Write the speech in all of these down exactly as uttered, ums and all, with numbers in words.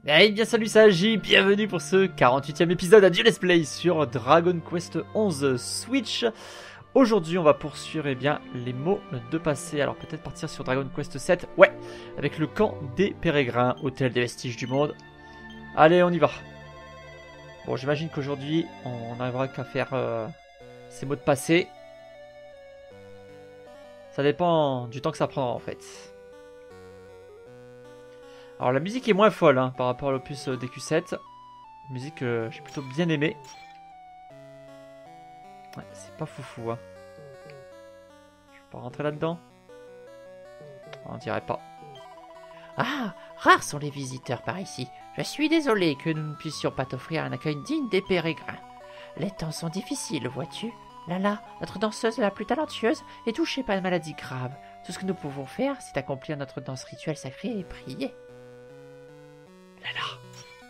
Eh bien salut, c'est Agi, bienvenue pour ce quarante-huitième épisode à du Let's Play sur Dragon Quest onze Switch. Aujourd'hui on va poursuivre eh bien, les mots de passé, alors peut-être partir sur Dragon Quest sept, ouais, avec le camp des pérégrins, hôtel des vestiges du monde. Allez, on y va. Bon, j'imagine qu'aujourd'hui on n'arrivera qu'à faire euh, ces mots de passé. Ça dépend du temps que ça prendra en fait. Alors la musique est moins folle hein, par rapport à l'opus D Q sept. Musique que euh, j'ai plutôt bien aimée. Ouais, c'est pas foufou. Hein. Je peux pas rentrer là-dedans. On dirait pas. Ah, rares sont les visiteurs par ici. Je suis désolé que nous ne puissions pas t'offrir un accueil digne des pérégrins. Les temps sont difficiles, vois-tu. Lala, notre danseuse la plus talentueuse, est touchée par une maladie grave. Tout ce que nous pouvons faire, c'est accomplir notre danse rituelle sacrée et prier. Lala.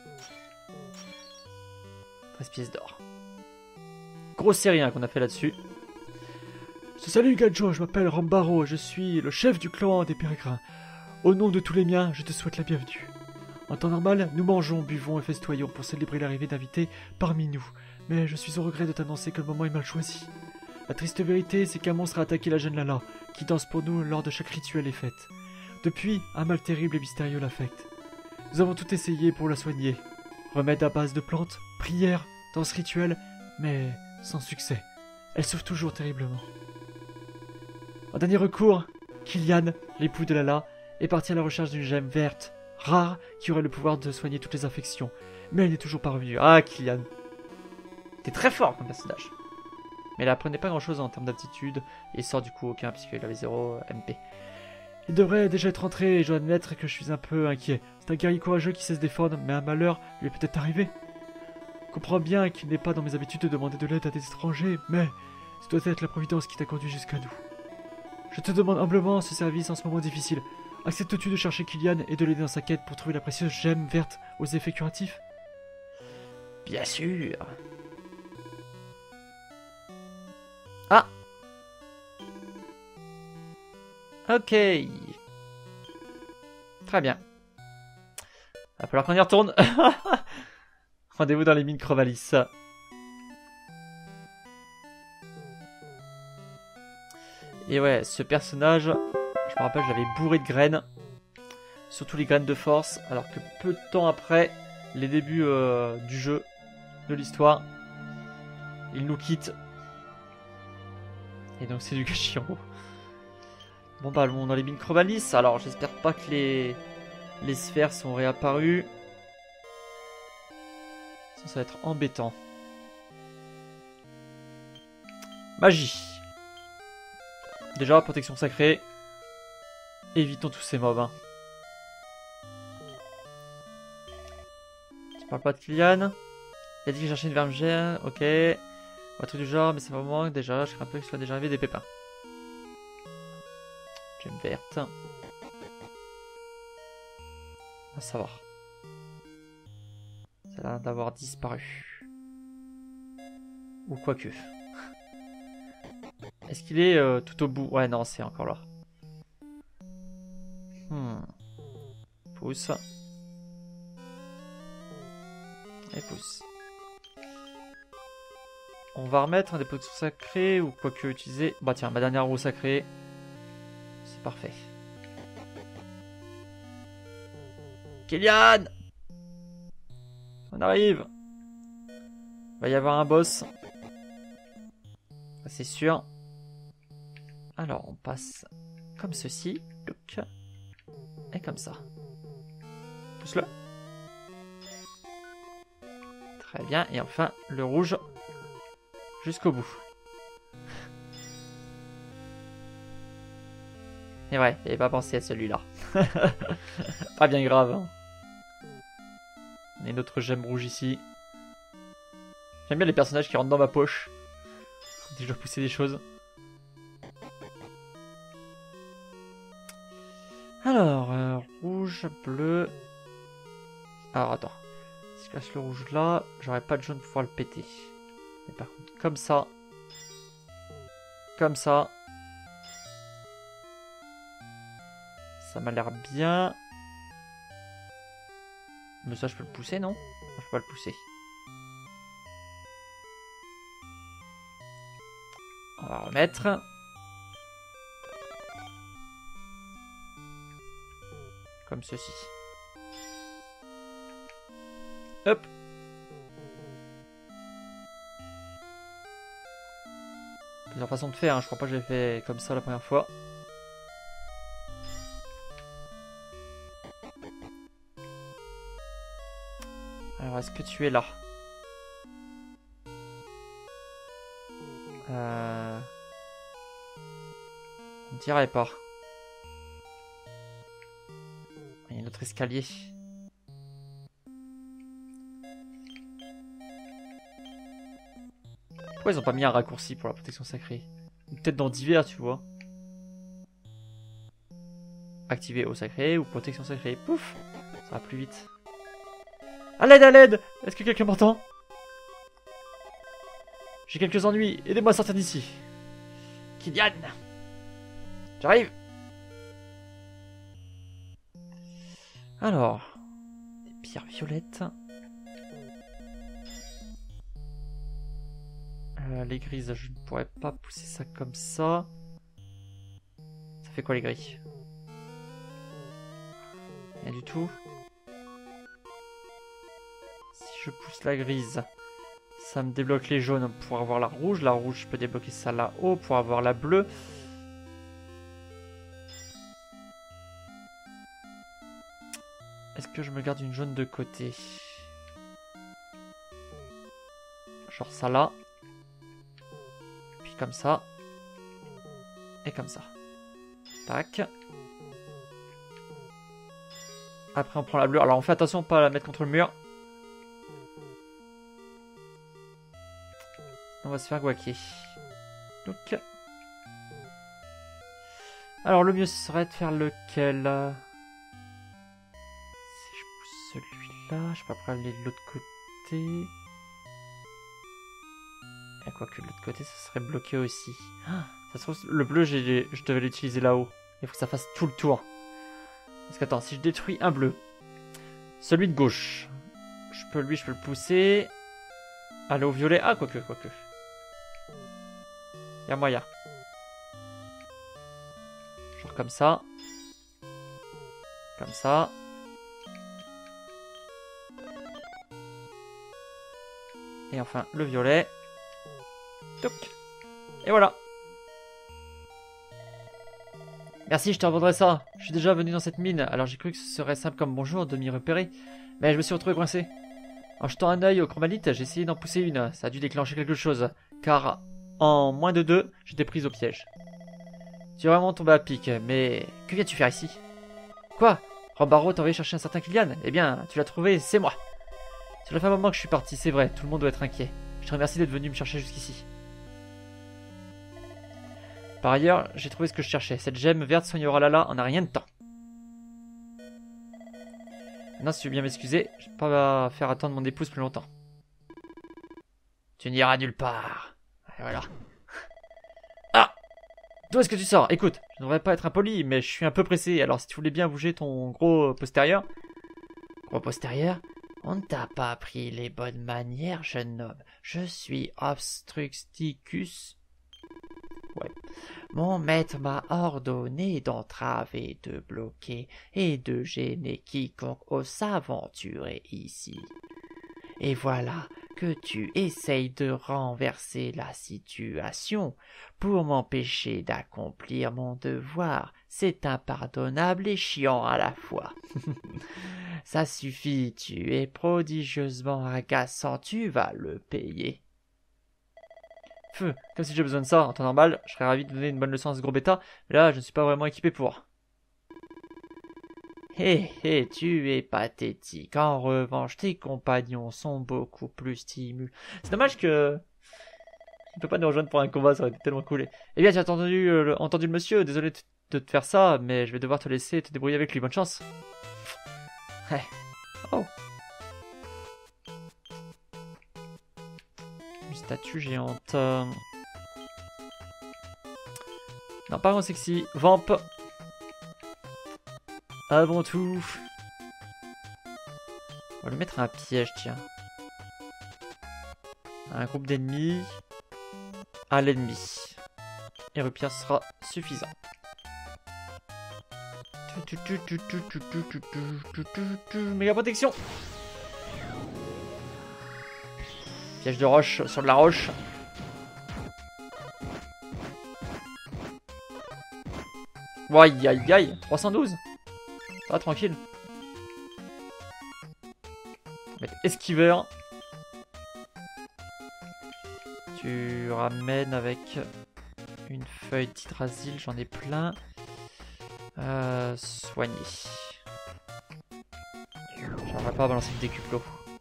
treize pièces d'or. Grosse série hein, qu'on a fait là-dessus. Salut Gadjo, je m'appelle Rambaro, je suis le chef du clan des pérégrins. Au nom de tous les miens, je te souhaite la bienvenue. En temps normal, nous mangeons, buvons et festoyons pour célébrer l'arrivée d'invités parmi nous. Mais je suis au regret de t'annoncer que le moment est mal choisi. La triste vérité, c'est qu'un monstre a attaqué la jeune Lala, qui danse pour nous lors de chaque rituel et fête. Depuis, un mal terrible et mystérieux l'affecte. Nous avons tout essayé pour la soigner. Remède à base de plantes, prières, danse rituelle, mais sans succès. Elle souffre toujours terriblement. En dernier recours, Kylian, l'époux de Lala, est parti à la recherche d'une gemme verte, rare, qui aurait le pouvoir de soigner toutes les infections. Mais elle n'est toujours pas revenue. Ah, Kylian. T'es très fort comme personnage. Mais elle apprenait pas grand chose en termes d'aptitude, et sort du coup aucun, puisqu'il avait zéro M P. Il devrait déjà être rentré, et je dois admettre que je suis un peu inquiet. C'est un guerrier courageux qui sait se défendre, mais un malheur lui est peut-être arrivé. Je comprends bien qu'il n'est pas dans mes habitudes de demander de l'aide à des étrangers, mais ce doit être la providence qui t'a conduit jusqu'à nous. Je te demande humblement ce service en ce moment difficile. Acceptes-tu de chercher Kylian et de l'aider dans sa quête pour trouver la précieuse gemme verte aux effets curatifs? Bien sûr. Ah! Ok. Très bien. Va falloir qu'on y retourne. Rendez-vous dans les mines Crevalis. Et ouais, ce personnage, je me rappelle, je l'avais bourré de graines. Surtout les graines de force. Alors que peu de temps après les débuts euh, du jeu, de l'histoire, il nous quitte. Et donc c'est du gâchis en gros. Bon bah allons dans les mines Crevalis. Alors j'espère pas que les, les sphères sont réapparues. Ça, ça va être embêtant. Magie. Déjà, protection sacrée. Évitons tous ces mobs. Hein. Tu parles pas de Kylian. Il a dit qu'il cherchait une vermigère. Ok. Ou un truc du genre, mais c'est vraiment déjà. Je crains un peu qu'il soit déjà arrivé des pépins. Gemme verte. À savoir. Ça a l'air d'avoir disparu. Ou quoique. Est-ce qu'il est euh, tout au bout? Ouais, non, c'est encore là. Hmm. Pouce. Et pouce. On va remettre un des potions sacrés ou quoi que utiliser. Bah tiens, ma dernière roue sacrée. C'est parfait. Kylian! On arrive! Il va y avoir un boss. C'est sûr. Alors, on passe comme ceci. Look. Et comme ça. Pousse-le. Très bien. Et enfin, le rouge. Jusqu'au bout. Et ouais, j'avais pas pensé à celui-là. Pas bien grave. Hein. On a une autre gemme rouge ici. J'aime bien les personnages qui rentrent dans ma poche. Quand je dois pousser des choses. Alors, euh, rouge, bleu. Alors, attends. Si je casse le rouge là, j'aurais pas de jaune pour pouvoir le péter. Mais par contre, comme ça. Comme ça. Ça m'a l'air bien. Mais ça, je peux le pousser, non? Je peux pas le pousser. On va remettre. Comme ceci. Hop. Plusieurs façons de faire, hein. Je crois pas que j'ai fait comme ça la première fois. Alors, est-ce que tu es là? Euh... On dirait pas. Il y a un autre escalier. Pourquoi ils ont pas mis un raccourci pour la protection sacrée? Peut-être dans divers, tu vois. Activer eau sacrée ou protection sacrée. Pouf! Ça va plus vite. À l'aide, à l'aide! Est-ce que quelqu'un m'entend? J'ai quelques ennuis. Aidez-moi à sortir d'ici. Kylian! J'arrive! Alors. Des pierres violettes. Euh, les grises, je ne pourrais pas pousser ça comme ça. Ça fait quoi les gris? Rien du tout. Si je pousse la grise, ça me débloque les jaunes pour avoir la rouge. La rouge, je peux débloquer ça là-haut pour avoir la bleue. Est-ce que je me garde une jaune de côté? Genre ça là. Puis comme ça. Et comme ça. Tac. Après on prend la bleue. Alors on fait attention pas à la mettre contre le mur. On va se faire guaquer. Donc. Alors le mieux ce serait de faire lequel? Si je pousse celui-là, je peux après aller de l'autre côté. Et quoique de l'autre côté ça serait bloqué aussi. Ah, ça se trouve le bleu je devais l'utiliser là-haut. Il faut que ça fasse tout le tour. Parce qu'attends, si je détruis un bleu, celui de gauche, je peux lui je peux le pousser. Aller au violet. Ah quoique, quoique. Il y a moyen. Genre comme ça. Comme ça. Et enfin le violet. Toc. Et voilà. Merci, je te revendrai ça. Je suis déjà venu dans cette mine, alors j'ai cru que ce serait simple comme bonjour de m'y repérer. Mais je me suis retrouvé coincé. En jetant un œil au chromalite, j'ai essayé d'en pousser une. Ça a dû déclencher quelque chose. Car en moins de deux, j'étais prise au piège. Tu es vraiment tombé à pic, mais que viens-tu faire ici? Quoi? Rambaro t'a envoyé chercher un certain Kylian? Eh bien, tu l'as trouvé, c'est moi. Cela fait un moment que je suis parti, c'est vrai, tout le monde doit être inquiet. Je te remercie d'être venu me chercher jusqu'ici. Par ailleurs, j'ai trouvé ce que je cherchais. Cette gemme verte soignera Lala en un rien de temps. Maintenant, si tu veux bien m'excuser, je ne vais pas faire attendre mon épouse plus longtemps. Tu n'iras nulle part. Et voilà. Ah! D'où est-ce que tu sors? Écoute, je ne devrais pas être impoli, mais je suis un peu pressé. Alors, si tu voulais bien bouger ton gros postérieur. Gros postérieur? On ne t'a pas appris les bonnes manières, jeune homme. Je suis Obstructicus. Ouais. Mon maître m'a ordonné d'entraver, de bloquer et de gêner quiconque ose s'aventurer ici. Et voilà que tu essayes de renverser la situation pour m'empêcher d'accomplir mon devoir. C'est impardonnable et chiant à la fois. Ça suffit, tu es prodigieusement agaçant, tu vas le payer. Feu, comme si j'ai besoin de ça, en temps normal, je serais ravi de donner une bonne leçon à ce gros bêta, mais là, je ne suis pas vraiment équipé pour. Hé hé, tu es pathétique. En revanche, tes compagnons sont beaucoup plus stimulants. C'est dommage que... Il ne peut pas nous rejoindre pour un combat, ça aurait été tellement cool. Eh bien, tu as entendu, euh, entendu le monsieur, désolé de te faire ça, mais je vais devoir te laisser te débrouiller avec lui, bonne chance. Hey. Oh. Statue géante. Non, pas vraiment sexy. Vamp. Avant tout. va lui mettre un piège, tiens. Un groupe d'ennemis à l'ennemi. Érupien sera suffisant. Méga protection. Piège de roche sur de la roche. Aïe aïe aïe. trois cent douze. Ça va tranquille. On va mettre esquiveur. Tu ramènes avec une feuille d'hydrasil, j'en ai plein. Euh, soigner. J'arriverai pas à balancer le décuplot.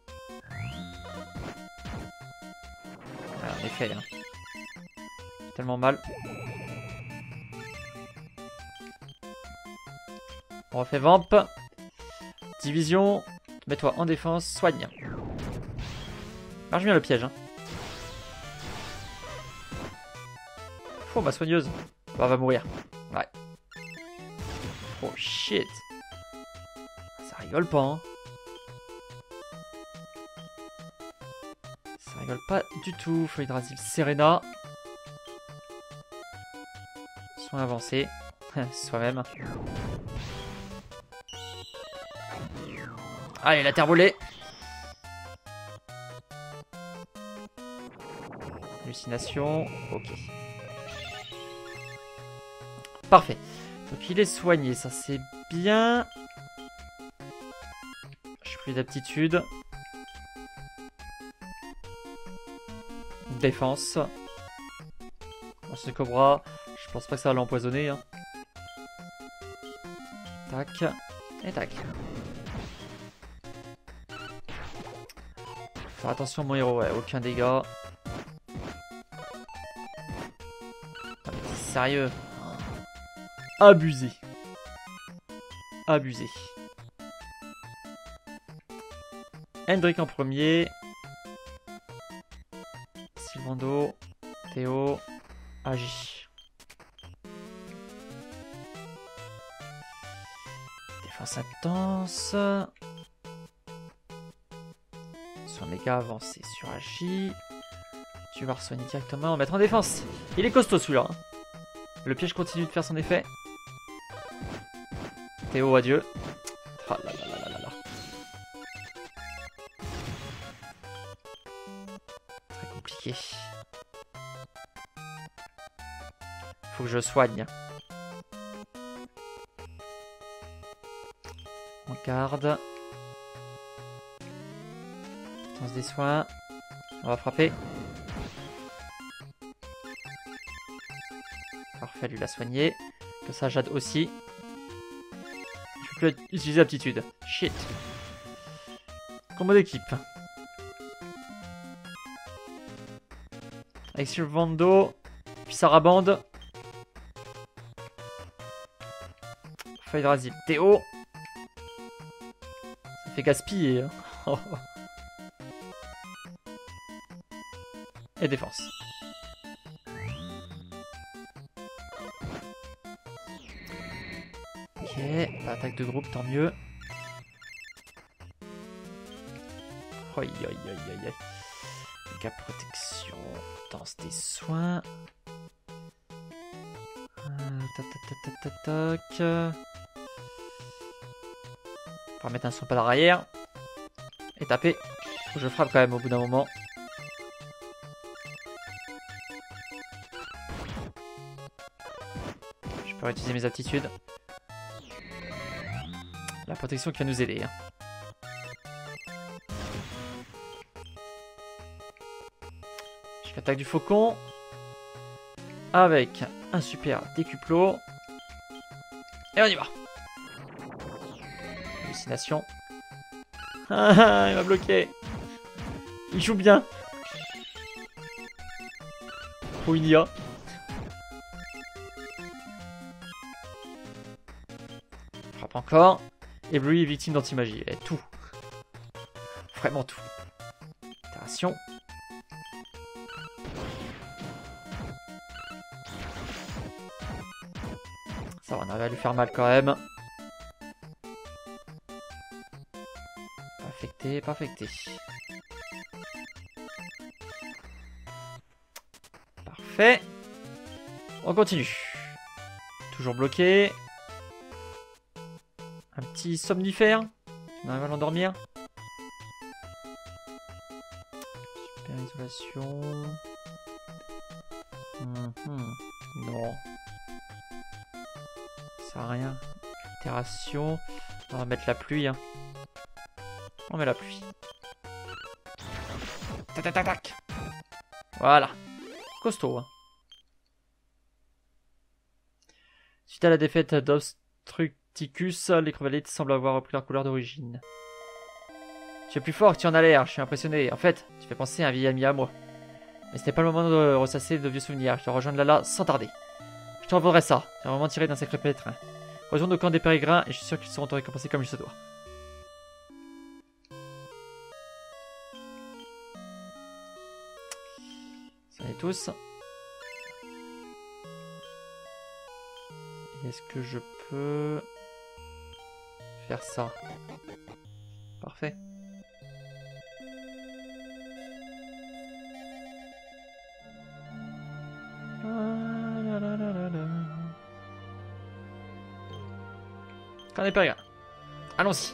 Ah, en effet, hein. Tellement mal. On refait vamp. Division. Mets-toi en défense. Soigne. Marche bien le piège. Hein. Oh, ma soigneuse. Bah, elle va mourir. Ouais. Oh shit. Ça rigole pas, hein. Ça rigole pas du tout. Feuille d'Hydrasil Serena. Soin avancé. Soi-même. Allez, la terre volée. Hallucination. Ok. Parfait. Donc il est soigné, ça c'est bien. J'ai pris d'aptitude. Défense. Bon, ce cobra, je pense pas que ça va l'empoisonner. Hein. Tac. Et tac. Faire attention mon héros, ouais, aucun dégât. Sérieux. Abusé. Abusé. Hendrik en premier. Sylvando. Théo. Agi. Défense intense. Soin méga avancé sur Agi. Tu vas re-soigner directement. On va mettre en défense. Il est costaud celui-là. Le piège continue de faire son effet. Théo, adieu. Ah là là là là là. Très compliqué. Faut que je soigne. On garde. Lance des soins. On va frapper. Parfait, lui l'a soigné. Que ça, Jade aussi. Je peux plus utiliser aptitude. Shit. Combo d'équipe. Avec Sylvando. Puis Sarabande. Feuille d'Hydrasil. Théo. Ça fait gaspiller. Hein. Et défense. Ok, pas attaque de groupe, tant mieux. Aïe aïe aïe aïe aïe. Dégâts protection. Danse des soins. Euh, tac tac tac tac tac. On va mettre un son pas d'arrière. Et taper. Faut que je frappe quand même au bout d'un moment. Je peux utiliser mes aptitudes. La protection qui va nous aider. Hein. Je fais attaque du faucon. Avec un super décuplot. Et on y va. Hallucination. Ah, il m'a bloqué. Il joue bien. Ou il y a. Frappe encore. Et Blue est victime d'anti-magie. Elle est tout. Vraiment tout. Itération. Ça va, on arrive à lui faire mal quand même. Affecté. affecté, pas affecté. Parfait. On continue. Toujours bloqué. Un petit somnifère. On arrive à l'endormir. Super isolation. Mmh, non. Ça sert à rien. Itération. On va mettre la pluie. Hein. On met la pluie. Tac tac tac tac. Voilà. Costaud. Hein. Suite à la défaite d'Obstructicus, les Crevallites semblent avoir repris leur couleur d'origine. Tu es plus fort que tu en as l'air, je suis impressionné. En fait, tu fais penser à un vieil ami à moi. Mais ce n'est pas le moment de ressasser de vieux souvenirs. Je dois rejoindre Lala sans tarder. Je te revaudrai ça. C'est vraiment tiré d'un sacré pétrin. Retourne au camp des pérégrins et je suis sûr qu'ils seront récompensés comme il se doit. Salut tous. Est-ce que je peux faire ça? Parfait. Quand n'est pas rien. Allons-y.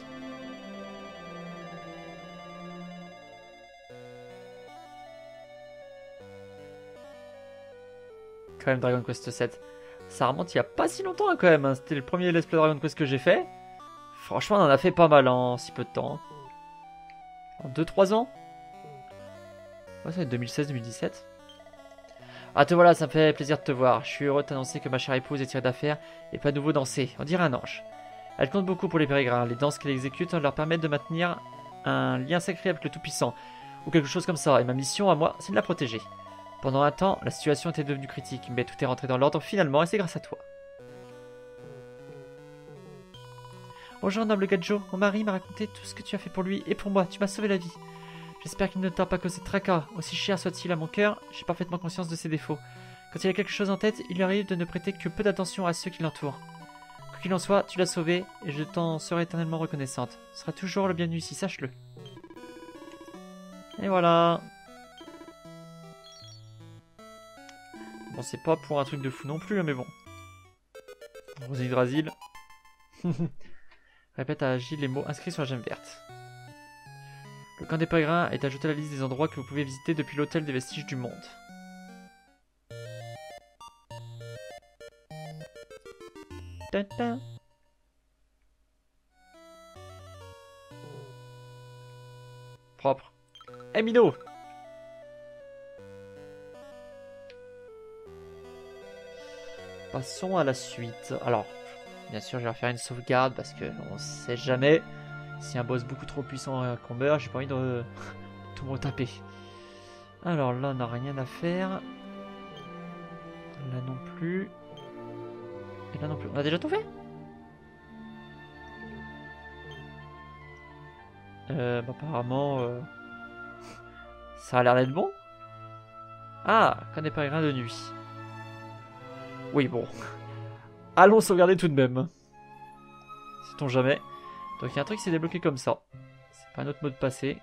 Quand même Dragon Quest sept. Ça remonte il y a pas si longtemps quand même. Hein. C'était le premier Let's Play Dragon Quest que j'ai fait. Franchement, on en a fait pas mal en si peu de temps. En deux trois ans. Ouais, ça va être deux mille seize deux mille dix-sept. Ah te voilà, ça me fait plaisir de te voir. Je suis heureux de t'annoncer que ma chère épouse est tirée d'affaire et pas de nouveau danser. On dirait un ange. Elle compte beaucoup pour les pérégrins. Les danses qu'elle exécute leur permettent de maintenir un lien sacré avec le Tout-Puissant. Ou quelque chose comme ça. Et ma mission à moi, c'est de la protéger. Pendant un temps, la situation était devenue critique, mais tout est rentré dans l'ordre finalement et c'est grâce à toi. Bonjour noble Gadjo, mon mari m'a raconté tout ce que tu as fait pour lui et pour moi. Tu m'as sauvé la vie. J'espère qu'il ne t'a pas causé de tracas. Aussi cher soit-il à mon cœur, j'ai parfaitement conscience de ses défauts. Quand il a quelque chose en tête, il lui arrive de ne prêter que peu d'attention à ceux qui l'entourent. Quoi qu'il en soit, tu l'as sauvé et je t'en serai éternellement reconnaissante. Tu seras toujours le bienvenu ici, sache-le. Et voilà. Bon, c'est pas pour un truc de fou non plus, mais bon. Rose Yggdrasil. Répète à Gilles les mots inscrits sur la gemme verte. Le camp des pérégrins est ajouté à la liste des endroits que vous pouvez visiter depuis l'hôtel des vestiges du monde. Ta-ta. Propre. Eh hey, Mino! Passons à la suite. Alors, bien sûr, je vais faire une sauvegarde parce que on sait jamais. Si un boss beaucoup trop puissant qu'on meurt, j'ai pas envie de tout me retaper. Alors là, on n'a rien à faire. Là non plus. Et là non plus. On a déjà tout fait? Euh, bah, apparemment, euh... ça a l'air d'être bon. Ah, quand n'est pas rien de nuit. Oui, bon. Allons sauvegarder tout de même. Sait-on jamais. Donc il y a un truc qui s'est débloqué comme ça. C'est pas un autre mot de passé.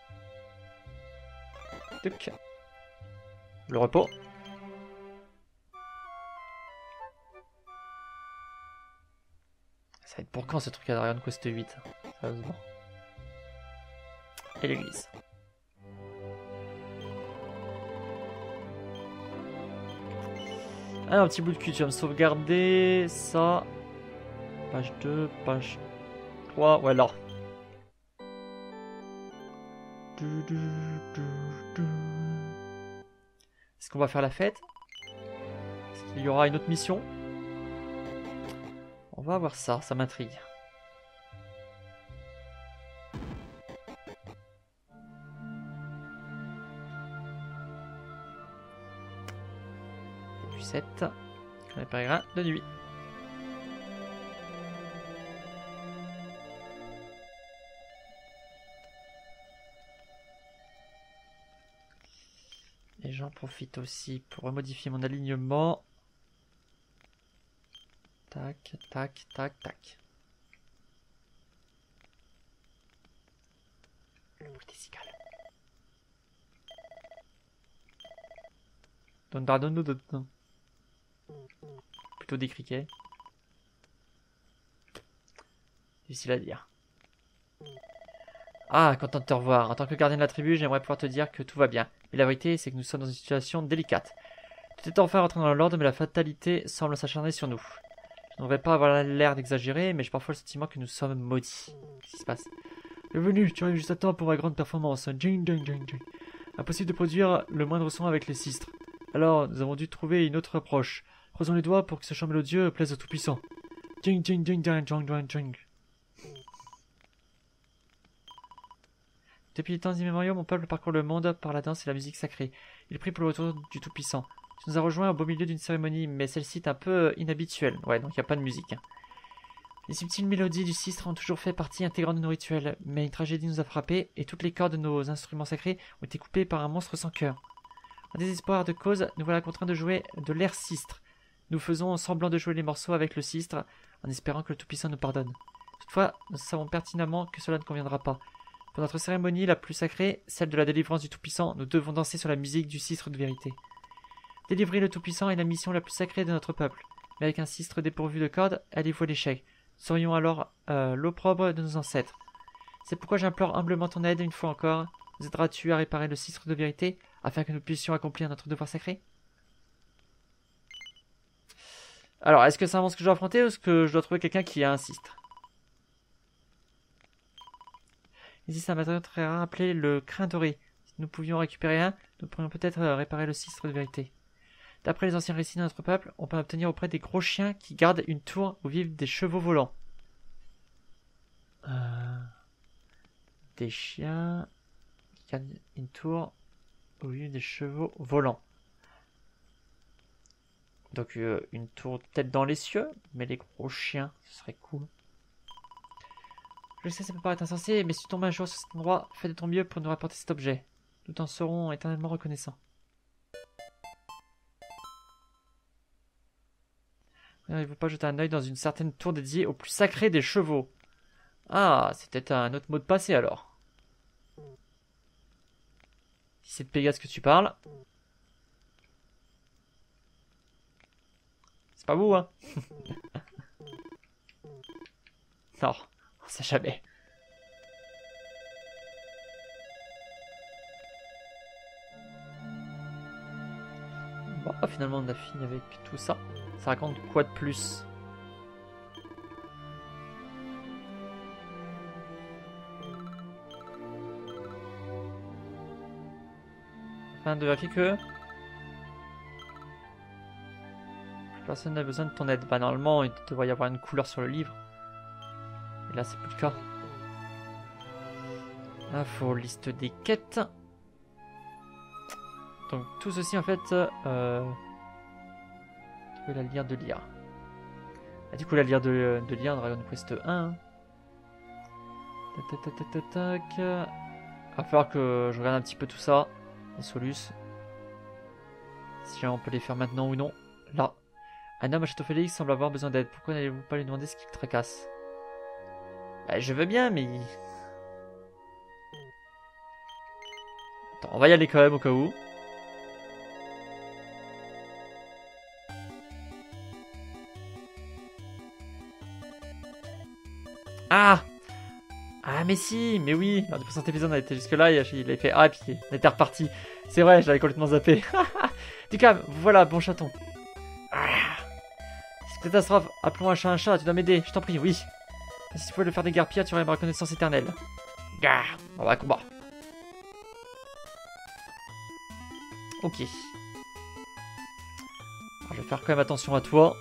Tuc. Le repos. Ça va être pour quand ce truc à Dragon Quest huit? Sérieusement. Et l'église. Alors, un petit bout de cul, tu vas me sauvegarder ça. Page deux, page trois, ouais là. Est-ce qu'on va faire la fête? Est-ce qu'il y aura une autre mission? On va voir ça, ça m'intrigue. sept. On est pas grave de nuit. Et j'en profite aussi pour remodifier mon alignement. Tac, tac, tac, tac. bruit des cigales. Donne pardon, donne donne. Plutôt des criquets. Difficile à dire. Ah, content de te revoir. En tant que gardien de la tribu, j'aimerais pouvoir te dire que tout va bien. Mais la vérité, c'est que nous sommes dans une situation délicate. Tout est enfin rentré dans l'ordre, mais la fatalité semble s'acharner sur nous. Je ne devrais pas avoir l'air d'exagérer, mais j'ai parfois le sentiment que nous sommes maudits. Qu'est-ce qui se passe? Bienvenue, tu arrives juste à temps pour ma grande performance. Jing, jing, jing, jing. Impossible de produire le moindre son avec les sistres. Alors, nous avons dû trouver une autre approche. Croisons les doigts pour que ce chant mélodieux plaise au Tout-Puissant. Jing, jing, jing, jing, jing, jing, jing. Depuis les temps immémoriaux, mon peuple parcourt le monde par la danse et la musique sacrée. Il prie pour le retour du Tout-Puissant. Tu nous as rejoints au beau milieu d'une cérémonie, mais celle-ci est un peu inhabituelle. Ouais, donc il n'y a pas de musique. Les subtiles mélodies du sistre ont toujours fait partie intégrante de nos rituels, mais une tragédie nous a frappés et toutes les cordes de nos instruments sacrés ont été coupées par un monstre sans cœur. En désespoir de cause, nous voilà contraints de jouer de l'air sistre. Nous faisons semblant de jouer les morceaux avec le sistre, en espérant que le Tout-Puissant nous pardonne. Toutefois, nous savons pertinemment que cela ne conviendra pas. Pour notre cérémonie la plus sacrée, celle de la délivrance du Tout-Puissant, nous devons danser sur la musique du sistre de vérité. Délivrer le Tout-Puissant est la mission la plus sacrée de notre peuple, mais avec un sistre dépourvu de cordes, elle est vouée à l'échec. Nous serions alors euh, l'opprobre de nos ancêtres. C'est pourquoi j'implore humblement ton aide une fois encore. Nous aideras-tu à réparer le sistre de vérité, afin que nous puissions accomplir notre devoir sacré? Alors, est-ce que c'est un monstre que je dois affronter ou est-ce que je dois trouver quelqu'un qui a un sistre? Il existe un matériau très rare appelé le crin doré. Si nous pouvions récupérer un, nous pourrions peut-être réparer le sistre de vérité. D'après les anciens récits de notre peuple, on peut obtenir auprès des gros chiens qui gardent une tour où vivent des chevaux volants. Euh... Des chiens qui gardent une tour où vivent des chevaux volants. Donc euh, une tour peut-être dans les cieux, mais les gros chiens, ce serait cool. Je sais, ça peut paraître insensé, mais si tu tombes un jour sur cet endroit, fais de ton mieux pour nous rapporter cet objet. Nous t'en serons éternellement reconnaissants. N'arrivez-vous pas à jeter un œil dans une certaine tour dédiée au plus sacré des chevaux? Ah, c'était un autre mot de passé alors. Si c'est de Pégase que tu parles. C'est pas vous, hein? Non. On sait jamais. Bon, finalement on a fini avec tout ça. Ça raconte quoi de plus? Afin de vérifier que plus personne n'a besoin de ton aide. Bah normalement il devrait y avoir une couleur sur le livre. Et là, c'est plus le cas. Info, liste des quêtes. Donc, tout ceci, en fait, euh... trouver la lyre de lyre. Ah, du coup, la lyre de, de lyre, Dragon Quest un. Tac, tac, tac, tac, tac. Il va falloir que je regarde un petit peu tout ça. Les solus. Si on peut les faire maintenant ou non. Là. Un homme à Château Félix semble avoir besoin d'aide. Pourquoi n'allez-vous pas lui demander ce qui le tracasse? Bah, je veux bien, mais... Attends, on va y aller quand même au cas où. Ah! Ah mais si, mais oui. Lors du précédent épisode, on a été jusque là, il avait fait... Ah, et puis on était reparti. C'est vrai, j'avais complètement zappé. Du calme, voilà, bon chaton. Ah. Cette catastrophe, appelons un chat un chat, tu dois m'aider, je t'en prie, oui. Si tu pouvais le faire déguerpir, tu aurais ma reconnaissance éternelle. Gah, on va combat. Ok. Alors, je vais faire quand même attention à toi.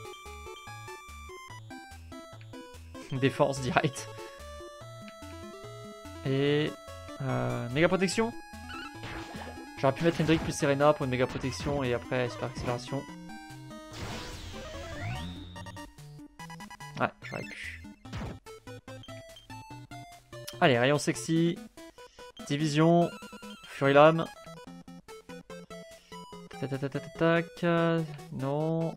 Défense direct. Et... Euh, méga protection. J'aurais pu mettre Hendrik plus Serena pour une méga protection et après super accélération. Ouais, j'aurais pu. Allez, rayon sexy. Division. Fury lame. Tac, tac, tac, tac, tac. Non.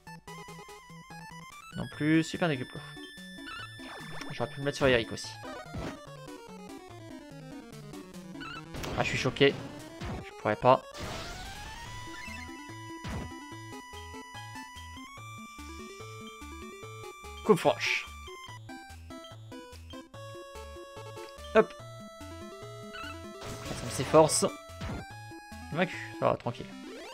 Non plus. Super Néguplo. J'aurais pu me mettre sur Eric aussi. Ah, je suis choqué. Je pourrais pas. Coupe franche. Hop. Ça me s'efforce. Vaincu. Ça va, tranquille.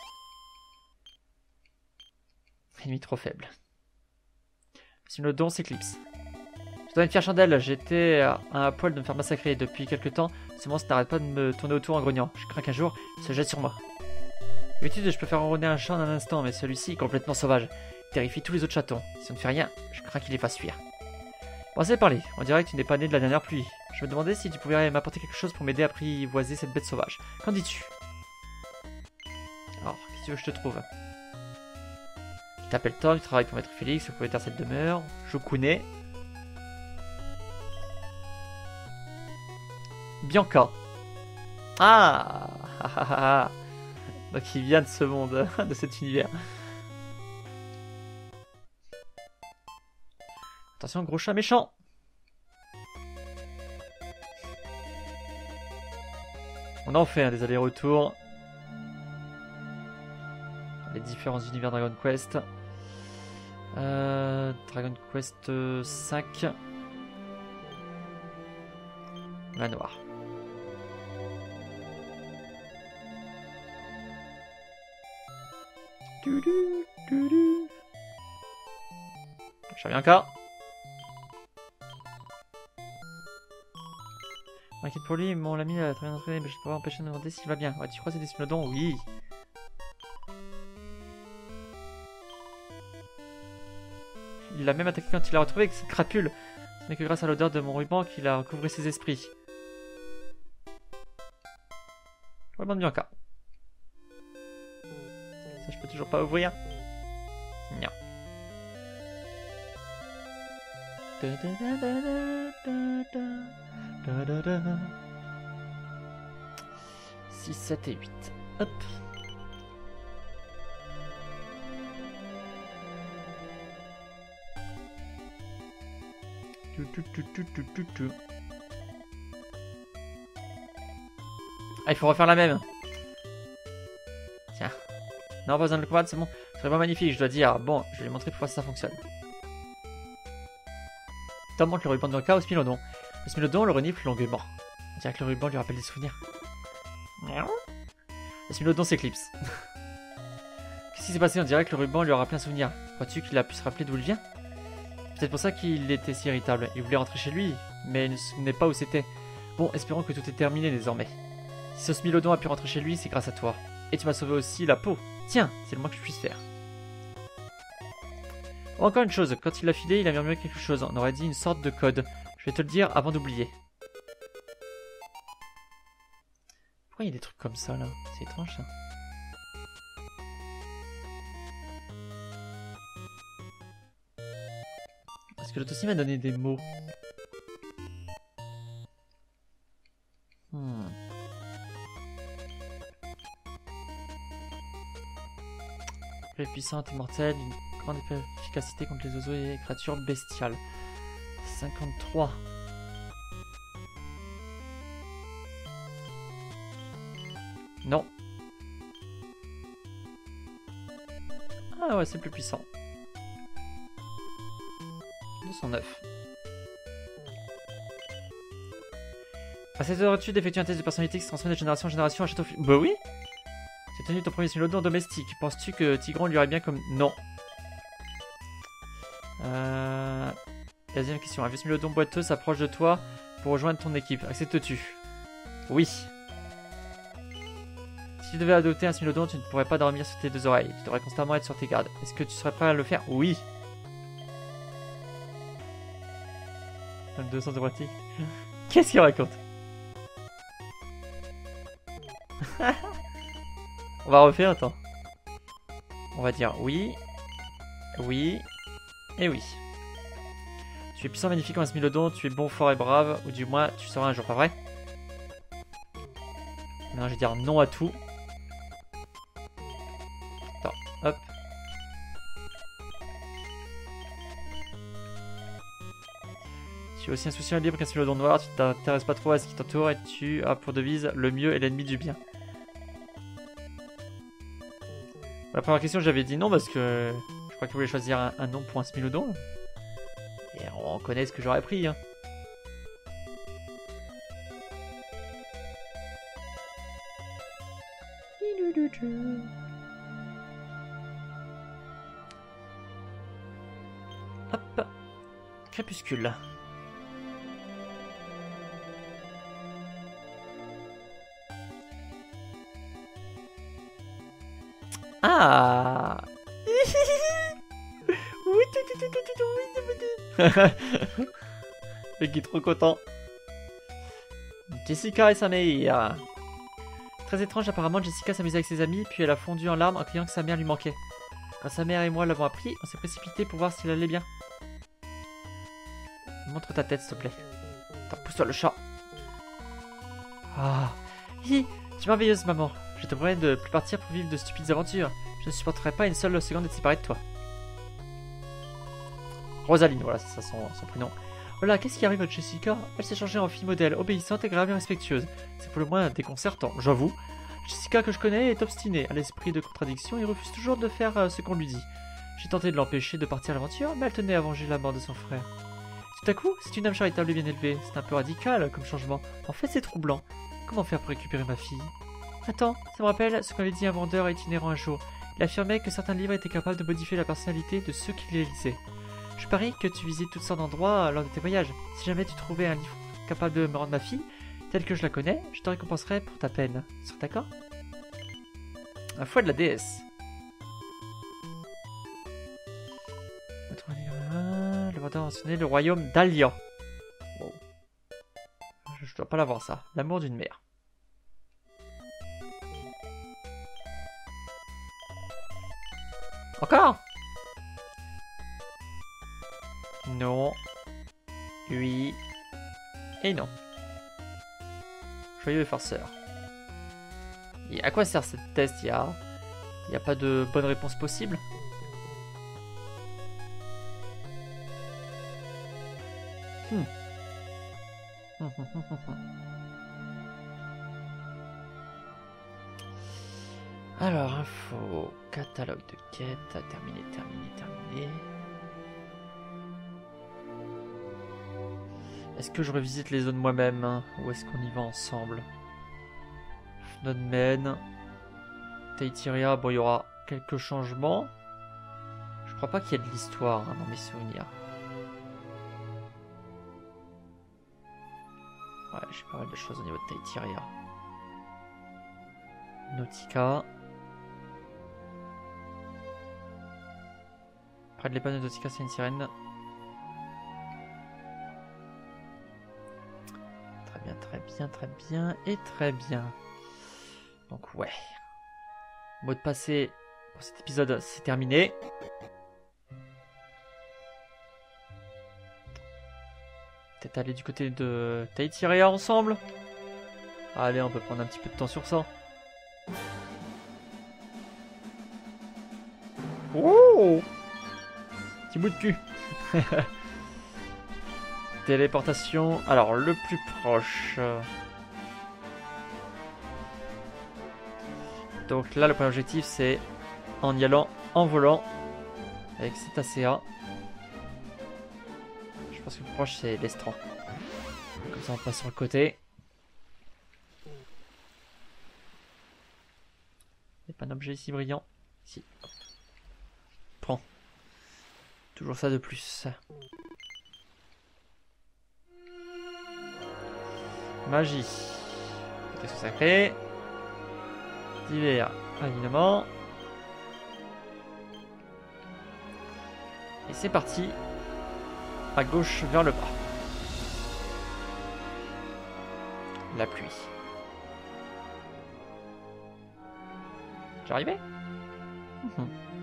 Ennemi trop faible. Similodon s'éclipse. Je dois une fière chandelle. J'étais à un poil de me faire massacrer. Depuis quelques temps, ce monstre n'arrête pas de me tourner autour en grognant. Je crains qu'un jour, il se jette sur moi. D'habitude, je peux faire ronronner un chat en un instant, mais celui-ci est complètement sauvage. Il terrifie tous les autres chatons. Si on ne fait rien, je crains qu'il les fasse fuir. Bon, assez parlé. On dirait que tu n'es pas né de la dernière pluie. Je me demandais si tu pouvais m'apporter quelque chose pour m'aider à apprivoiser cette bête sauvage. Qu'en dis-tu? Alors, qu'est-ce que tu veux que je te trouve? Tu t'appelles Tom, tu travailles pour Maître Félix, le propriétaire de cette demeure. Shokune. Bianca. Ah, ah, ah, ah. Donc il vient de ce monde, de cet univers. Attention, gros chat méchant. On en fait hein, des allers-retours. Les différents univers Dragon Quest. Euh, Dragon Quest cinq. Manoir. Bianca. Je m'inquiète pour lui, mon ami a très bien entraîné, mais je ne peux pas empêcher de me demander s'il va bien. Ouais, tu crois que c'est des Similodons? Oui. Il l'a même attaqué quand il l'a retrouvé avec cette crapule. Ce n'est que grâce à l'odeur de mon ruban qu'il a recouvré ses esprits. Ruban de Bianca. Ça, je peux toujours pas ouvrir. Non. six, sept et huit. Hop. Ah, il faut refaire la même. Tiens. Non, pas besoin de le combattre, c'est bon. Ce serait pas magnifique, je dois dire. Bon, je vais lui montrer pourquoi ça fonctionne. Tom montre le ruban de Bianca au Smilodon. Le Smilodon le renifle longuement. On dirait que le ruban lui rappelle des souvenirs. Le Smilodon s'éclipse. Qu'est-ce qui s'est passé? On dirait que le ruban lui a rappelé un souvenir. Crois-tu qu'il a pu se rappeler d'où il vient? Peut-être pour ça qu'il était si irritable. Il voulait rentrer chez lui, mais il ne se souvenait pas où c'était. Bon, espérons que tout est terminé désormais. Si ce Smilodon a pu rentrer chez lui, c'est grâce à toi. Et tu m'as sauvé aussi la peau. Tiens, c'est le moins que je puisse faire. Oh, encore une chose, quand il l'a filé, il a murmuré quelque chose. On aurait dit une sorte de code. Je vais te le dire avant d'oublier. Pourquoi il y a des trucs comme ça là? C'est étrange ça. Parce que l'autre aussi m'a donné des mots. Hmm. Très puissante et mortelle, une grande efficacité contre les oiseaux et les créatures bestiales. cinquante-trois. Non. Ah ouais, c'est plus puissant. deux cent neuf. À cette heure-dessus d'effectuer un test de personnalité qui se transmet de génération en génération à Château... Bah oui. C'est tenu ton premier Smilodon domestique. Penses-tu que Tigron lui aurait bien comme... Non. Euh... Deuxième question. Un vieux Smilodon boiteux s'approche de toi pour rejoindre ton équipe. Acceptes-tu? Oui. Si tu devais adopter un Smilodon, tu ne pourrais pas dormir sur tes deux oreilles. Tu devrais constamment être sur tes gardes. Est-ce que tu serais prêt à le faire? Oui. deux cents de pratique. Qu'est-ce qu'il raconte? On va refaire, attends. On va dire oui, oui, et oui. Tu es puissant, magnifique comme un Smilodon, tu es bon, fort et brave, ou du moins tu seras un jour, pas vrai? Maintenant je vais dire non à tout. Attends, hop. Tu Tu es aussi insouciant et libre qu'un Smilodon noir. Tu t'intéresses pas trop à ce qui t'entoure et tu as pour devise le mieux est l'ennemi du bien. La première question, j'avais dit non parce que je crois qu'il voulait choisir un, un nom pour un Smilodon. Et on connaît ce que j'aurais pris. Hein. Hop. Crépuscule. Ah. Le qui est trop content. Jessica et sa mère. Très étrange, apparemment Jessica s'amusait avec ses amis, puis elle a fondu en larmes en criant que sa mère lui manquait. Quand sa mère et moi l'avons appris, on s'est précipité pour voir s'il allait bien. Montre ta tête, s'il te plaît. T'en pousse-toi le chat. Ah. Hi, tu es merveilleuse, maman. Je te promets de plus partir pour vivre de stupides aventures. Je ne supporterai pas une seule seconde d'être séparée de toi. Rosaline, voilà, c'est ça son, son prénom. Voilà, qu'est-ce qui arrive à Jessica? Elle s'est changée en fille modèle, obéissante, agréable et respectueuse. C'est pour le moins déconcertant, j'avoue. Jessica, que je connais, est obstinée, à l'esprit de contradiction et refuse toujours de faire euh, ce qu'on lui dit. J'ai tenté de l'empêcher de partir à l'aventure, mais elle tenait à venger la mort de son frère. Tout à coup, c'est une âme charitable et bien élevée. C'est un peu radical comme changement. En fait, c'est troublant. Comment faire pour récupérer ma fille? Attends, ça me rappelle ce qu'avait dit un vendeur itinérant un jour. Il affirmait que certains livres étaient capables de modifier la personnalité de ceux qui les lisaient. Je parie que tu visites toutes sortes d'endroits lors de tes voyages. Si jamais tu trouvais un livre capable de me rendre ma fille, telle que je la connais, je te récompenserai pour ta peine. Tu serais d'accord? Un fouet de la déesse. Le vendeur a mentionné le royaume d'Alia. Wow. Je, je dois pas l'avoir ça. L'amour d'une mère. Encore? Non. Oui. Et non. Joyeux farceur. Et à quoi sert cette test? Il y a... Il n'y a pas de bonne réponse possible? Hmm. Alors, info, catalogue de quêtes, terminé, terminé, terminé. Est-ce que je revisite les zones moi-même hein, ou est-ce qu'on y va ensemble? Nodmen, Taïtiria, bon, il y aura quelques changements. Je crois pas qu'il y ait de l'histoire hein, dans mes souvenirs. Ouais, j'ai pas mal de choses au niveau de Taïtiria. Nautica. Près de l'épave de Nautica, c'est une sirène. Très bien, très bien, très bien et très bien. Donc ouais. Mot de passé pour cet épisode, c'est terminé. Peut-être aller du côté de Taïtiria ensemble. Allez, on peut prendre un petit peu de temps sur ça. Oh! Petit bout de cul. Téléportation. Alors, le plus proche. Donc là, le premier objectif, c'est en y allant, en volant, avec Cetacea. Je pense que le plus proche, c'est l'Estran. Comme ça, on passe sur le côté. Il n'y a pas d'objet ici brillant. Si. Prends. Toujours ça de plus. Magie. Qu'est-ce que ça crée? Divers, évidemment. Et c'est parti. À gauche vers le bas. La pluie. J'arrivais? mmh.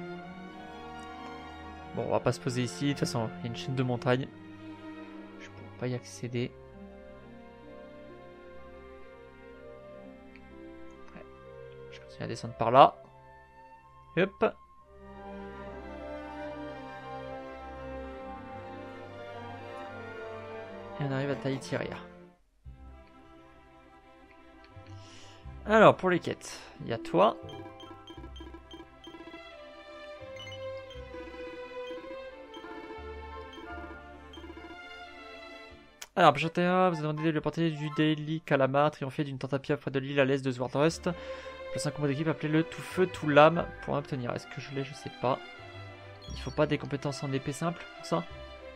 Bon, on va pas se poser ici. De toute façon, il y a une chaîne de montagnes. Je pourrais pas y accéder. Ouais. Je continue à descendre par là. Hop. Et on arrive à Tahitiria. Alors, pour les quêtes, il y a toi. Alors, Pachatera, vous avez demandé le porter du Daily Calamar, triompher d'une tente à pied près de l'île à l'est de Swordrust. Place un combo d'équipe, appelez-le tout feu, tout lame pour en obtenir. Est-ce que je l'ai? Je sais pas. Il faut pas des compétences en épée simple pour ça?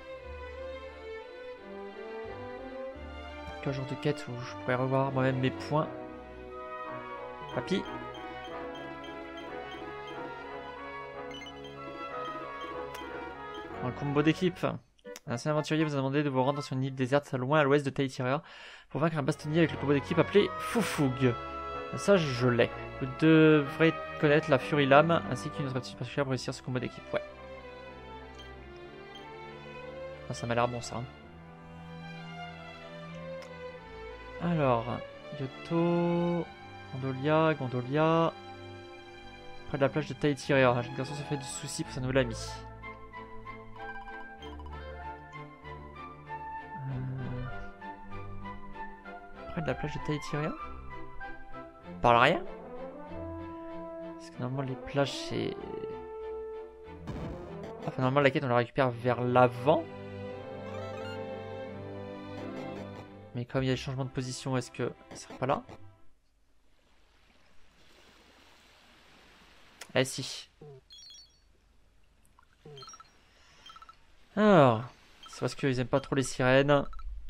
Quel genre de quête où je pourrais revoir moi-même mes points? Papy. Un combo d'équipe. Un ancien aventurier vous a demandé de vous rendre sur une île déserte loin à l'ouest de Tahitiria pour vaincre un bastonnier avec le combo d'équipe appelé Foufoug. Ça, je l'ai. Vous devrez connaître la Fury Lame ainsi qu'une autre aptitude particulière pour réussir ce combo d'équipe. Ouais. Ah, ça m'a l'air bon ça. Hein. Alors, Yoto, Gondolia, Gondolia. Près de la plage de Tahitiria. Un jeune garçon se fait du souci pour sa nouvelle amie. Près de la plage de Tahitiria? Par l'arrière? Parce que normalement les plages c'est... Enfin normalement la quête on la récupère vers l'avant. Mais comme il y a des changements de position, est-ce que ça serait pas là? Eh si. Alors, c'est parce qu'ils aiment pas trop les sirènes.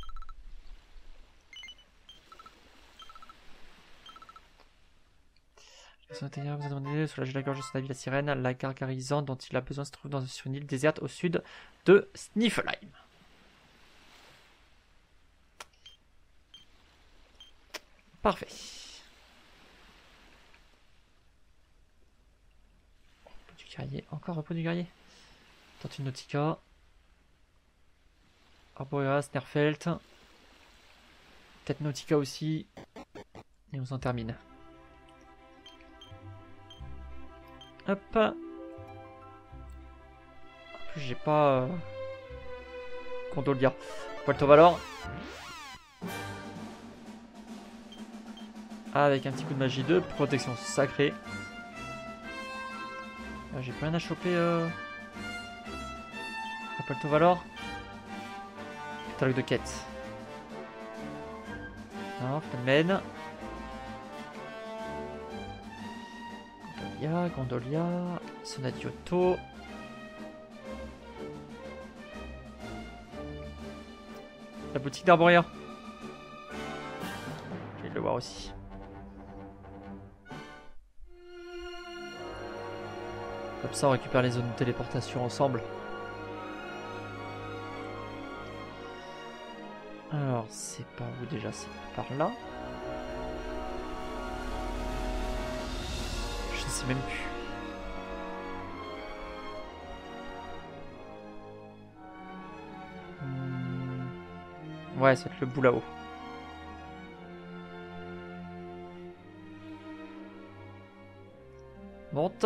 Vous a demandé de soulager la gorge de son ami la sirène. La gargarisante dont il a besoin se trouve dans, sur une île déserte au sud de Sniffelheim. Parfait. Repos du guerrier. Encore repos du guerrier. Tortue Nautica. Arboreas, Nerfelt. Peut-être Nautica aussi. Et on s'en termine. Hop. En plus, j'ai pas. Euh... Gondolia. Puerto Valor. Avec un petit coup de magie de protection sacrée. Ah, j'ai plus rien à choper. Euh... À Puerto Valor. Catalogue de quête. Non, Flamen. Gondolia, Gondolia, Sonadioto. La boutique d'Arboria. Je vais le voir aussi. Comme ça on récupère les zones de téléportation ensemble. Alors c'est par où déjà? C'est par là. Je ne sais même plus. Hmm. Ouais, c'est le bout là-haut. Monte.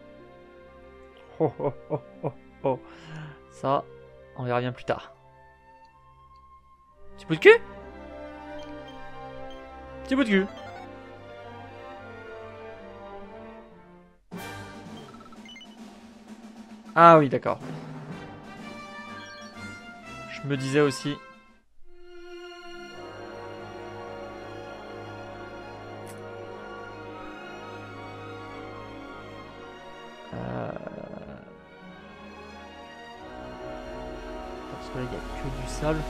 Oh oh oh oh oh. Ça, on verra bien plus tard. Petit bout de cul. Petit bout de cul. Ah oui, d'accord. Je me disais aussi. Euh... Parce que là, il n'y a que du sable.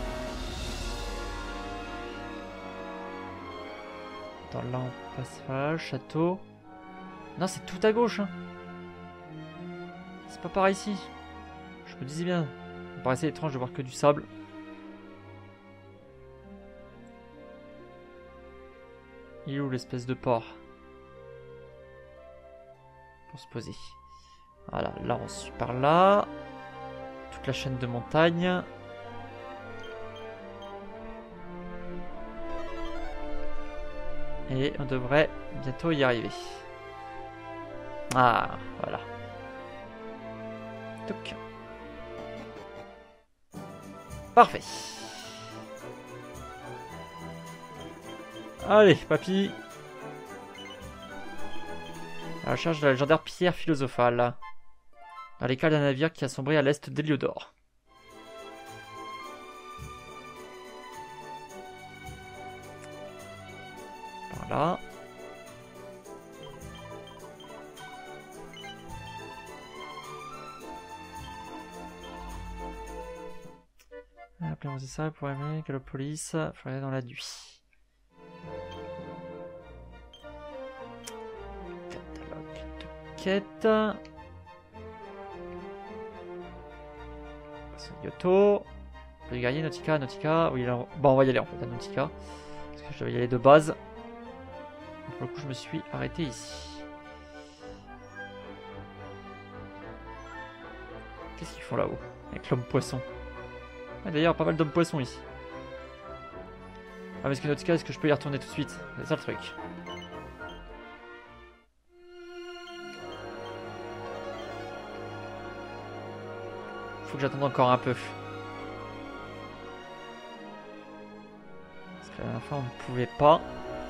Attends, là, on passe par là, le château. Non, c'est tout à gauche. Hein. C'est pas par ici. Je me disais bien. Ça me paraissait étrange de voir que du sable. Il est où l'espèce de port? Pour se poser. Voilà, là on suit par là. Toute la chaîne de montagnes. Et on devrait bientôt y arriver. Ah, voilà. Toc. Parfait. Allez, papy. À la recherche de la légendaire pierre philosophale. Dans les cales d'un navire qui a sombré à l'est d'Héliodore. Par là. Appelez-moi ça pour aimer Galopolis. Faut aller dans la nuit. Catalogue de quête. Yoto. Le guerrier, Nautica, Nautica. Oui, là, bon, on va y aller en fait à Nautica. Parce que je devais y aller de base. Pour le coup, je me suis arrêté ici. Qu'est-ce qu'ils font là-haut avec l'homme poisson? Ah, d'ailleurs, pas mal d'hommes poissons ici. Ah, mais est-ce que Nautica, est-ce que je peux y retourner tout de suite? C'est ça le truc. Faut que j'attende encore un peu. Parce que la dernière fois, on ne pouvait pas.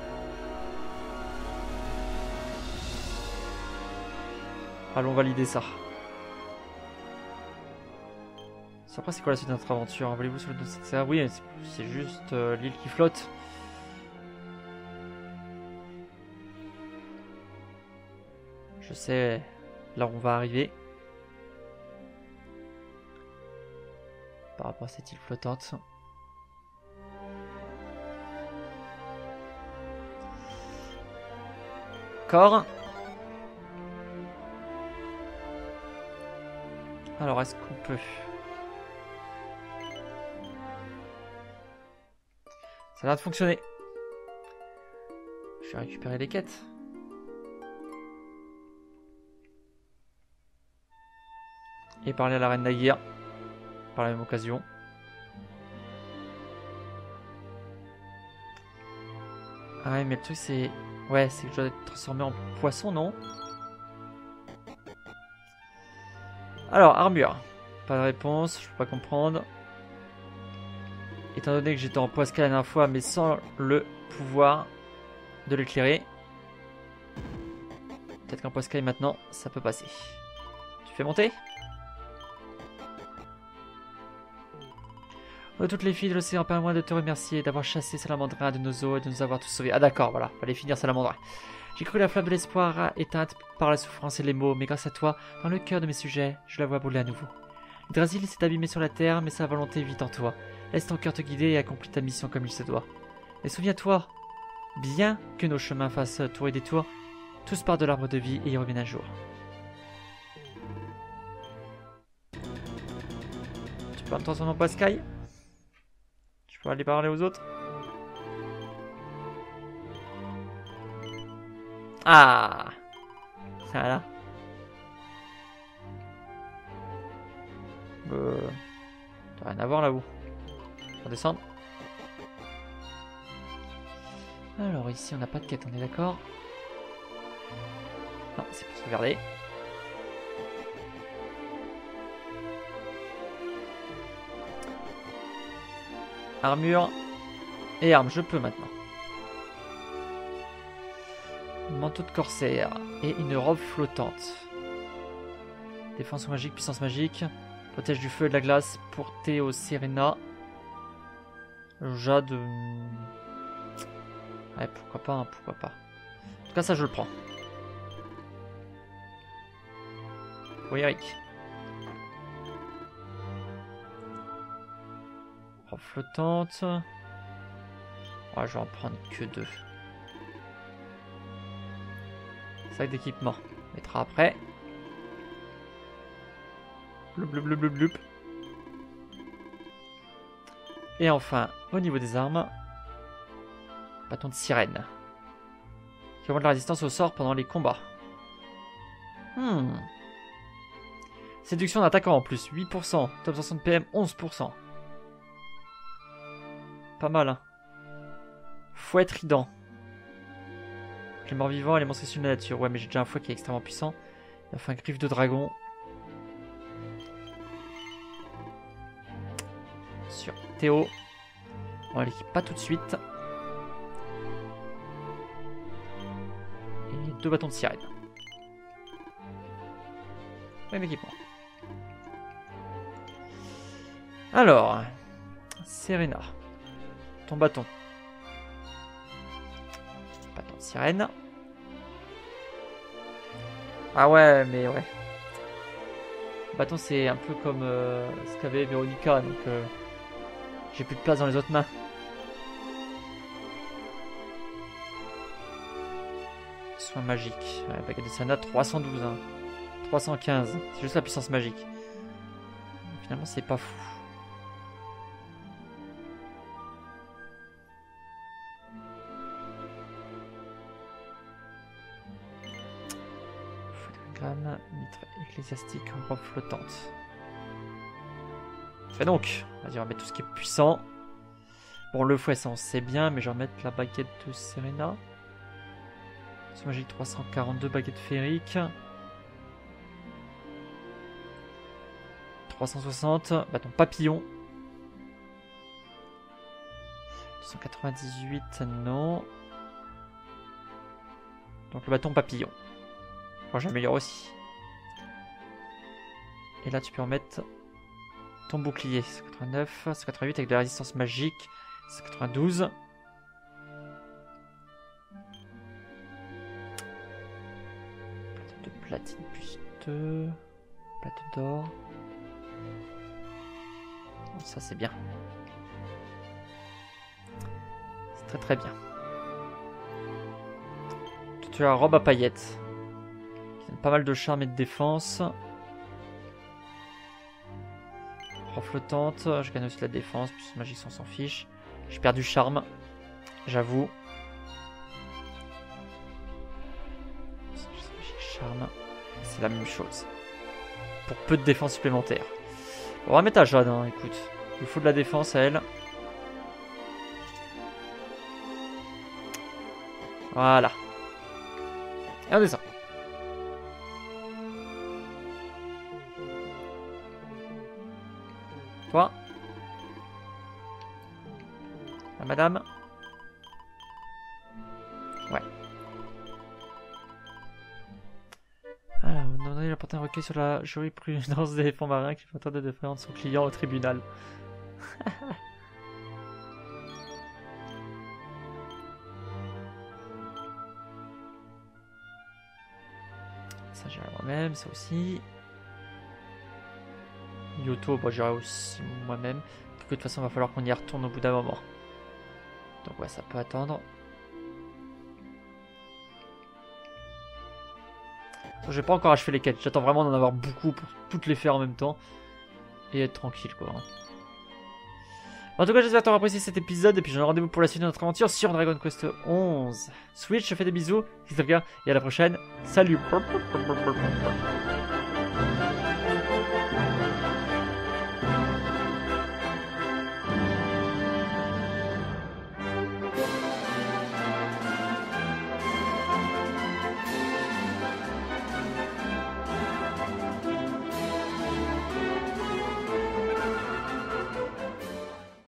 Allons valider ça. Après, c'est quoi la suite de notre aventure? Voulez-vous sur le dos de cette... Oui, c'est juste euh, l'île qui flotte. Je sais là où on va arriver. Par rapport à cette île flottante. D'accord. Alors, est-ce qu'on peut... Ça a l'air de fonctionner. Je vais récupérer les quêtes. Et parler à la reine Naguir. Par la même occasion. Ah ouais, mais le truc c'est... Ouais, c'est que je dois être transformé en poisson, non? Alors, armure. Pas de réponse, je peux pas comprendre. Étant donné que j'étais en poiscaille la dernière fois, mais sans le pouvoir de l'éclairer. Peut-être qu'en poiscaille maintenant, ça peut passer. Tu fais monter? Oh, toutes les filles de l'océan, permets-moi de te remercier d'avoir chassé Salamandra de nos eaux et de nous avoir tous sauvés. Ah d'accord, voilà, fallait finir Salamandra. J'ai cru la flamme de l'espoir éteinte par la souffrance et les maux, mais grâce à toi, dans le cœur de mes sujets, je la vois brûler à nouveau. Yggdrasil s'est abîmé sur la terre, mais sa volonté vit en toi. Laisse ton cœur te guider et accomplis ta mission comme il se doit. Et souviens-toi, bien que nos chemins fassent tour et détour, tous partent de l'arbre de vie et y reviennent un jour. Tu peux me transformer en poiscaille? Je peux aller parler aux autres? Ah! Voilà. Euh... T'as rien à voir là-haut. On va descendre. Alors ici on n'a pas de quête, on est d'accord? Non, c'est pour sauvegarder. Armure et armes, je peux maintenant. Manteau de corsaire et une robe flottante. Défense magique, puissance magique. Protège du feu et de la glace pour Théo Serena. Jade. Ouais, pourquoi pas, hein, pourquoi pas. En tout cas, ça, je le prends. Oui, Eric. Robe flottante. Ouais, je vais en prendre que deux. Sac d'équipement. On mettra après. Bloup, bloup, bloup, bloup, bloup. Et enfin, au niveau des armes, bâton de sirène. Qui augmente la résistance au sort pendant les combats. Hmm. Séduction d'attaquant en plus, huit pour cent. Top soixante P M, onze pour cent. Pas mal, hein. Fouet trident. Les morts vivants et les monstres issus de la nature. Ouais, mais j'ai déjà un fouet qui est extrêmement puissant. Et enfin, griffe de dragon. Sur Théo. On l'équipe pas tout de suite. deux bâtons de sirène. Même équipement. Alors, Serena. Ton bâton. Bâton de sirène. Ah ouais, mais ouais. Bâton, c'est un peu comme euh, ce qu'avait Véronica, donc euh, j'ai plus de place dans les autres mains. Soin magique. Ouais, baguette de Serena, trois cent douze. Hein. trois cent quinze. C'est juste la puissance magique. Finalement, c'est pas fou. Mitre ecclésiastique en robe flottante. Fais donc. Vas-y, on va mettre tout ce qui est puissant. Bon, le fouet, ça on sait bien, mais je vais remettre la baguette de Serena. C'est magique trois cent quarante-deux, baguette féerique. trois cent soixante, bâton papillon. deux cent quatre-vingt-dix-huit, non. Donc le bâton papillon. Bon, j'améliore aussi. Et là, tu peux remettre ton bouclier. cent quatre-vingt-neuf, cent quatre-vingt-huit avec de la résistance magique. cent quatre-vingt-douze. Plateau de platine plus deux. Plateau d'or. Ça, c'est bien. C'est très très bien. Tu as robe à paillettes. Pas mal de charme et de défense. Robe flottante. Je gagne aussi la défense. Plus magique, on s'en fiche. J'ai perdu charme. J'avoue. Charme. C'est la même chose. Pour peu de défense supplémentaire. On va mettre à Jade, hein, écoute. Il faut de la défense à elle. Voilà. Et on descend. Toi. La madame. Ouais. Alors, vous demandez d'apporter un recueil sur la jurisprudence des fonds marins qui fait tenter de défendre son client au tribunal. Ça, j'irai moi-même, ça aussi. Yoto, bah, j'irai aussi moi-même. De toute façon, il va falloir qu'on y retourne au bout d'un moment. Donc, ouais, ça peut attendre. Je vais pas encore achever les quêtes. J'attends vraiment d'en avoir beaucoup pour toutes les faire en même temps. Et être tranquille, quoi. En tout cas, j'espère que tu auras apprécié cet épisode. Et puis, j'en ai rendez-vous pour la suite de notre aventure sur Dragon Quest onze. Switch, je fais des bisous. Et à la prochaine. Salut.